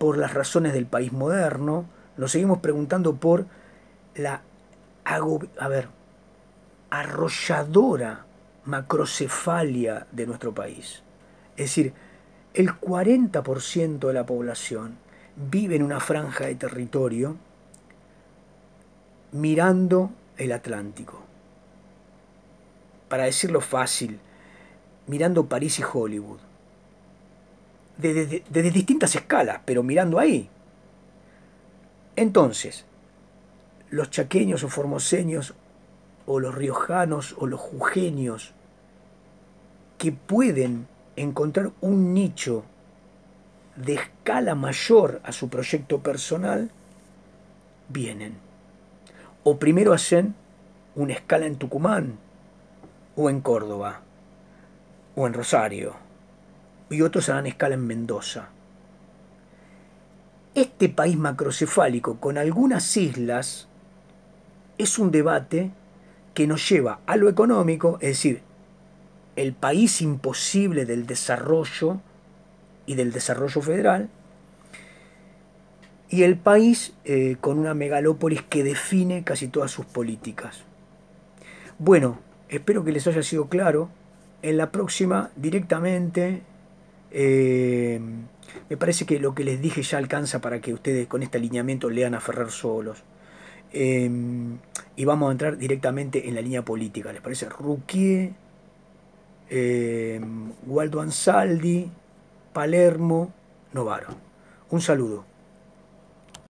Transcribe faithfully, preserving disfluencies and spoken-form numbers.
por las razones del país moderno, nos seguimos preguntando por la a ver, arrolladora macrocefalia de nuestro país. Es decir, el cuarenta por ciento de la población vive en una franja de territorio mirando el Atlántico. Para decirlo fácil, mirando París y Hollywood. Desde, desde distintas escalas, pero mirando ahí. Entonces, los chaqueños o formoseños, o los riojanos o los jujeños, que pueden encontrar un nicho de escala mayor a su proyecto personal, vienen. O primero hacen una escala en Tucumán, o en Córdoba, o en Rosario, y otros harán escala en Mendoza. Este país macrocefálico con algunas islas es un debate que nos lleva a lo económico, es decir, el país imposible del desarrollo y del desarrollo federal, y el país eh, con una megalópolis que define casi todas sus políticas. Bueno, espero que les haya sido claro. En la próxima, directamente, eh, me parece que lo que les dije ya alcanza para que ustedes con este alineamiento lean a Ferrer solos. Eh, y vamos a entrar directamente en la línea política. ¿Les parece? Ruquier, eh, Waldo Ansaldi, Palermo, Novaro. Un saludo.